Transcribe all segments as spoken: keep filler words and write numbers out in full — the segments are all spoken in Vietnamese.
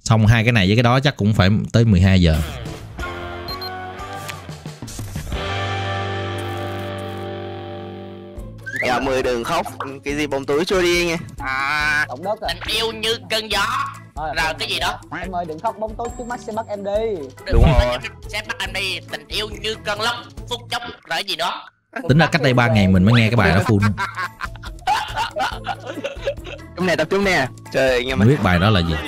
Xong hai cái này với cái đó chắc cũng phải tới mười hai giờ. Dạ mười đừng khóc, cái gì bóng tối trôi đi nghe. À, Động đất à. tình yêu như cơn gió. Thôi, Rồi cái gì đó. em ơi đừng khóc, bóng tối trước mắt sẽ bắt em đi. Đúng rồi. Sẽ bắt em đi, tình yêu như cơn lốc, phút chốc rồi cái gì đó. Tính ra cách đây ba ngày mình mới nghe cái bài đó full. Chúng nè, tập trung nè. Trời anh em Không biết bài đó là gì.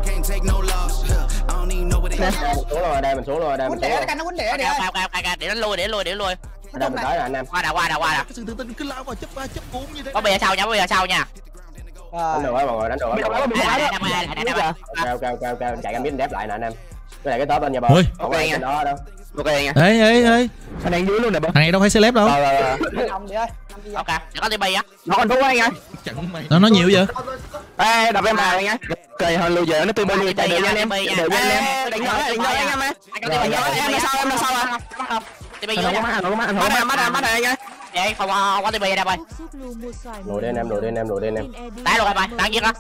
Mình xuống rồi đây, mình xuống rồi đây, mình xuống rồi. Nó quýnh đĩa Ok đi. ok ok ok, để nó lui để lui để lui. Đây mình tới rồi anh em. Qua nào qua nào qua nào. Sự tự tin cứ lao vào chấp ba chấp bốn như thế. Có bây giờ sau nha, bây giờ sau nha. Đánh được á mọi người, đánh được á mọi người. Đây đây đây đây đây. Cao cao cao cao, chạy em biết đép lại nè anh em. Cái này cái top lên nha bò. Ôi. Ok anh đó đâu. ok anh em. Ê ê ê, Anh đang dưới luôn nè bro. thằng này đâu phải celeb đâu. Rồi rồi rồi. Ông đi ơi. Ok, để có tivi á. Nó còn thua anh ơi. Nó nói nhiều vậy. Ê đập em vào anh em. Cười hơn lưu giờ nó tư bên chạy đợi anh em. Đợi anh em. Đánh nhỏ đánh nhỏ anh em ơi. Đánh nhỏ em là sao em là sao à? Tivi Anh vô không nha. ăn, không ăn, không ăn, bắt ăn, bắt anh ơi. Vậy không có tivi đây ơi. Lùi đi anh em, lùi đi anh em, lùi đi anh em. Đá luôn ơi, đang giết đó.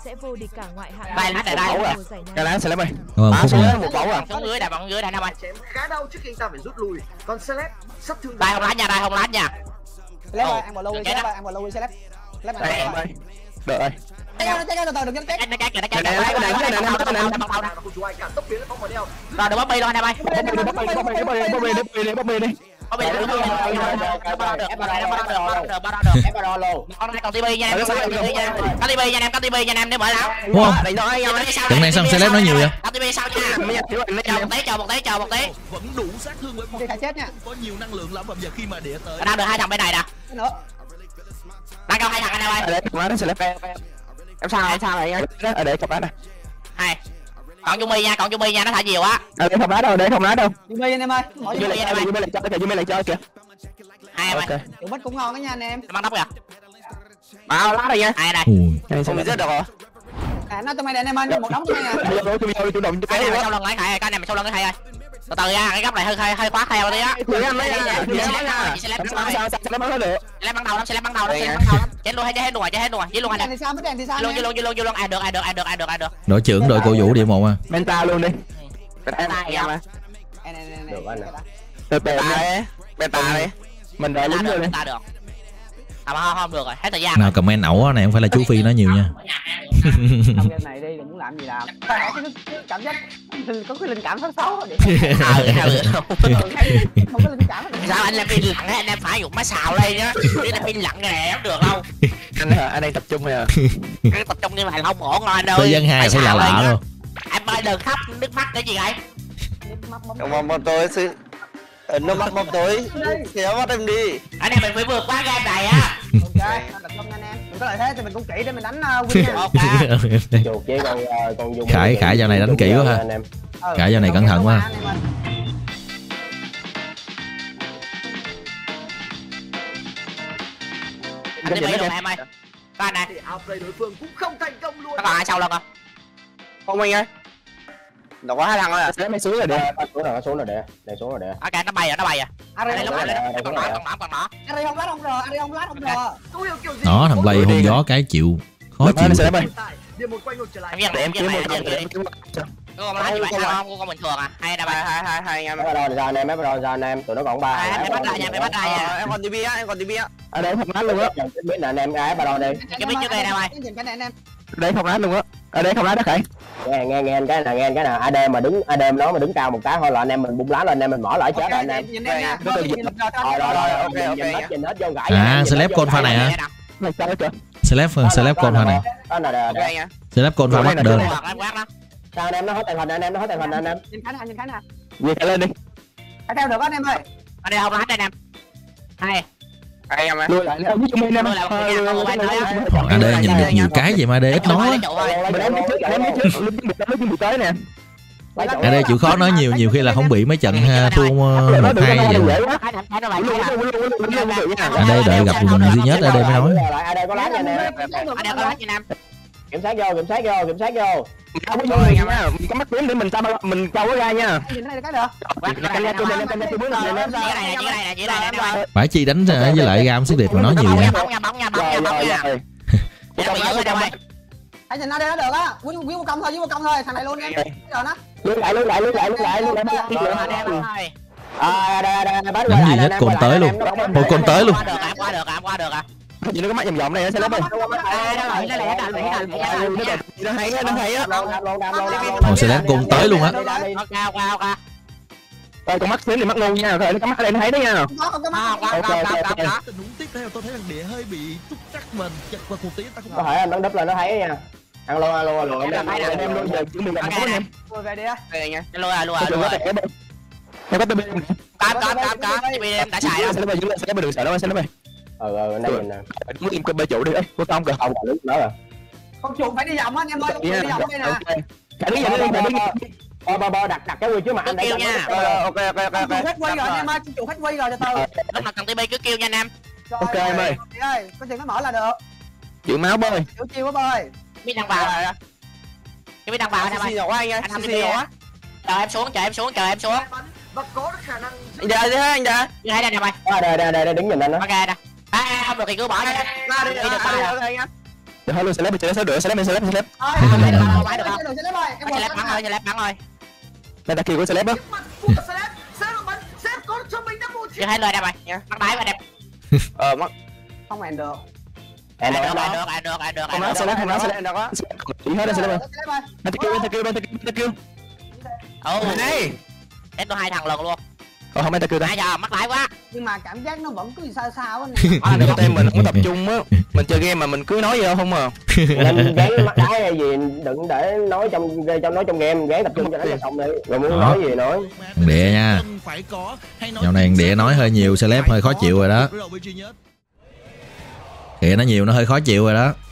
Đây lá này đây. Cái lá sẽ lấy mày. Ờ, À, phút sẽ nha. lấy một bóng à. Xuống dưới đây, bằng dưới đây năm ơi. Chém khá đau trước khi anh ta phải rút lui. Còn Celeb sắp thương. Đây không lá nha, đây không lá nha. Lấy rồi, ăn vào Louis sẽ ăn vào Louis sẽ lép. Lép Đây em ơi. Đợi ơi. Chạy ra, chạy ra từ từ đừng chết. Nó chết kìa, nó chết kìa. Không chú ai cả tốc biến lên bóng vào đeo. Rồi đừng bóp bi luôn anh em ơi. Bóp bì đi, bóp bì đi, bóp bì đi, bóp bì đi, bóp bì đi, bóp bì đi. Có bị được không? Em bắt được, em bắt được, em bắt được, em bắt được. Ép vào luôn. Con này còn tivi nha em, có tivi nha. Có tivi nha em, có tivi nha em để mở lão. Đúng không? Đánh rồi anh em. Trận này sao celeb nói nhiều vậy? Có tivi sau nha. Chờ một tí, chờ một tí, chờ một tí. Vẫn đủ sát thương với Đi phải chết nha. có nhiều năng lượng lắm và giờ khi mà đĩa tới. Đang được hai thằng bên này nè. Nữa. Đang có hai thằng anh em ơi. Ở đây má nó sẽ lấy em. Em sao em sao này anh? Ở đây không lá này. Hai. Còn Yumi nha, còn Yumi nha, nó thả nhiều á. Ở đây không lá đâu, đây không lá đâu. Yumi anh em ơi. Mở Yumi lại chơi, Yumi lại chơi kìa, Yumi lại chơi kìa. Hai em ơi. Ok. Tiểu bích cũng ngon đó nha anh em. Em ăn tóc kìa. Bao lá đây nha. Hai đây. Ui. Này không bị giết được rồi. À nó tụi mày để anh em ơi, một đống tụi mày nè. Bây giờ tôi chủ động Cái cái này luôn sau lưng lấy thầy, cái này sau lưng cái thầy ơi. Từ từ nha, cái góc này hơi hơi hơi khóa theo đi á. Tôi em lấy nha. Chị sẽ lấy, chị sẽ lấy Sao sao sao nó mới được. Sẽ bắn đầu lắm, sẽ bắn đầu lắm, sẽ bắn đầu lắm. Chết luôn hay chết hết đùa, chết hết đùa, giết luôn anh Đèn này. thì sao, biết đèn thì sao Luôn, nha. luôn, luôn, luôn, luôn, ai được, ai được, ai được, ai được, ai được. Đội trưởng đội cổ vũ điểm một à. Menta luôn đi. Em em Nè nè nè nè. Được anh ạ. Từ từ đi. Menta đi. Mình đợi lính được, rồi đi. ta được. À mà không, không được rồi, hết thời gian. Nào comment ẩu này không phải là chú Phi nói nhiều nha. Trong game này đi đừng muốn làm gì làm. Cảm giác có cái linh cảm xấu xấu để không có linh cảm. Sao anh làm pin lặng á, anh em phải dùng máy xào đây nhá. Chứ làm pin lặng này không được đâu. Anh hả? Anh đang tập trung rồi à? Cái tập trung như vậy là không ổn rồi anh ơi. Thời gian hai phải lạ lạ luôn. Em ơi đừng khóc nước mắt cái gì vậy? Không bóng tối xí. Nó mắt bóng tối. Kéo bắt em đi. Anh em mình phải vượt qua game này á. Ok, tập trung anh em. Mình có lợi thế thì mình cũng kỹ để mình đánh win nha. Ok. Chuột chứ con con dùng. Khải Khải dạo này đánh kỹ quá ha. Anh em. Khải dạo này cẩn thận quá. Anh đi bay luôn em ơi. Có anh này. Thì outplay đối phương cũng không thành công luôn. Nó còn ai sau lưng không? Không anh ơi. Nó có hai thằng rồi à? Sẽ mấy xuống rồi đi. Xuống rồi, xuống rồi để. Để xuống rồi để. Ok nó bay rồi, nó bay rồi. Ari Đây không lúc lát, này còn nó, còn nó, còn nó. Ari không lát không rờ, Ari không lát không rờ. Dấu hiệu kiểu gì? Đó thằng Play hôn gió cái chịu khó chịu. Điểm một quay ngược trở lại. Em giết này, em giết này, em giết này. Cô con lá như vậy sao không? Cô con bình thường à? Hay là Hai bay? hai hai hai anh Mấy rồi ra anh em, mấy rồi ra anh em, tụi nó còn ba. Em bắt ra nha, em bắt ra nha. em còn tivi á, em còn tivi á. Ở đây không lát luôn á. Biết là anh em gái ba rồi đi. Cái biết trước đây nào mày? Cái này anh em. Đây không lát luôn á. Ở đây không lát đó Khải. Nghe nghe nghe anh cái này, nghe anh cái nào a đê mà đứng a đê nó mà đứng cao một cái thôi là anh em mình bung lá lên, anh em mình mở lại chết rồi anh em. Nhìn em nha. Rồi rồi rồi, ok ok. Nhìn hết vô gãi. À celeb con pha này hả? Này sao kìa. Celeb celeb con pha này. Đó là Ok nha. Celeb con pha bắt đơn. Em quát đó. Sao anh em nó hết tài hình anh em, nó hết tài hình anh em. Nhìn cái này, nhìn cái này. Về cái lên đi. Phải theo được anh em ơi. Ở đây không lát đây em. Hai. Hai em ơi. Lùi lại ông với em. a đê nhìn được nhiều cái vậy mà a đê ít nói. Mình em trước, em trước, lúc bị tới, lúc bị tới nè. a đê chịu khó nói nhiều, nhiều khi là không bị mấy trận thua một hai vậy. a đê đợi gặp mình duy nhất a đê mới nói. a đê có lá nha anh em. Ở đây có lát nha em. Kiểm soát vô, kiểm soát vô, kiểm soát vô. Không có vô nha, mình có mắt tím để mình sao mình trâu nó ra nha. Nhìn cái này cái được. Canh ra tôi lên, canh ra tôi bước lên lên. Chỉ cái này nè, chỉ cái này nè, chỉ cái này nè. Phải chi đánh với lại gam xích điệp mà nói nhiều nha. Bóng nha, bóng nha, bóng nha, bóng nha. Rồi. Để mình giữ đây. hãy nhìn nó đây nó được á. Quý quý một công thôi, quý một công thôi, thằng này luôn em. Rồi nó. Lướt lại lướt lại lướt lại lướt lại lướt lại à đây đây đây Đánh gì nhất cồn tới luôn. Ôi cồn tới luôn. Qua được à, qua được à, qua được à. Nhìn nó cái mắt vòng vòng này sẽ lấy bên. Nó hay á, nó hay á. Còn sẽ đánh cồn tới luôn á. Ok ok ok. Rồi con mắt xíu thì mắt ngu nha, rồi con mắt ở đây nó thấy đấy nha. Không không không không không. Tình huống tiếp theo tôi thấy thằng địa hơi bị trúc trắc mình chật qua một tí ta không. có thể anh bắn đúp lên nó thấy nha. Ăn luôn ăn luôn ăn luôn Em em em luôn giờ chúng mình làm tốt em. Về đi á. Về nha. Luôn à luôn à luôn à. Em có tê bê. Có có có có. tê bê em đã xài đâu. Sẽ lấy bên, sẽ lấy bên đường sợ đâu, sẽ lấy bên. ừ ừ anh đây nhìn nè. Muốn im cái bê chủ đi. Có tông kìa. Không còn đứng nữa rồi. Con chuột phải đi vòng á anh em ơi, con chuột đi vòng đây nè. Cả đứng vậy đi, đứng bo bo bo đặt đặt cái quy trước mặt anh Kêu nha. ok ok ok Con ok. chuột hết quay rồi anh em ơi, con chuột hết quay rồi, từ từ. Lúc nào cần tê bê cứ kêu nha anh em. Ok em ơi. ơi, có chừng nó mở là được. Chịu máu bơi. Chịu chiêu quá bơi. Biết đang vào rồi. Biết đang vào anh em ơi. nhỏ quá anh ơi. Anh không tê bê á. Chờ em xuống, chờ em xuống, chờ em xuống. Và có khả năng Anh ra đi anh ra. Như thế này anh em ơi. à, đây đây đây đây đứng nhìn anh đó. Ok nè. À không được thì cứ bỏ đi. Ra đi Đi được ra rồi. đi. Được thôi luôn sẽ lấy sẽ lấy sẽ lấy sẽ lấy sẽ lấy. Thôi, được được không? rồi, Được không? được rồi, em Sẽ lép bắn thôi, sẽ lép bắn thôi. Đây ta kêu của sẽ lấy đó. mặt của Slap. Slap bắn, Slap có cho mình đã một Chưa thấy lời em ơi. Bắt đáy vào đẹp. Ờ mắt. Không ăn được. Anh Được, đâu được, đó. được, được, được. Không nói sẽ lấy không nói sẽ lấy đâu á. Chỉ hết đây sẽ lấy. Ta kêu ta kêu ta kêu ta kêu. Ồ. Này. Em tôi hai thằng lần luôn. Ờ không ai ta kêu ta. Nãy giờ mắc lái quá. Nhưng mà cảm giác nó vẫn cứ sao sao á. À, nếu tem mình không tập trung á, mình chơi game mà mình cứ nói vậy không à. Anh gán mắt đáy hay gì đừng để nói trong trong nói trong game, gán tập trung cho nó là xong đi. Rồi muốn Đó. nói gì nói. Thằng địa nha. Phải có hay nói Dạo này thằng địa nói hơi nhiều, celeb hơi khó chịu rồi đó. Kìa nó nhiều nó hơi khó chịu rồi đó.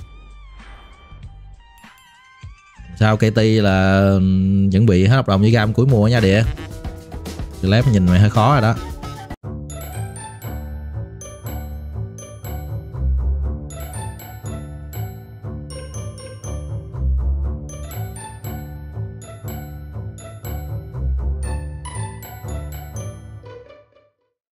Sao ca tê là chuẩn bị hết hợp đồng với Gam cuối mùa nha địa. Celeb nhìn mày hơi khó rồi đó.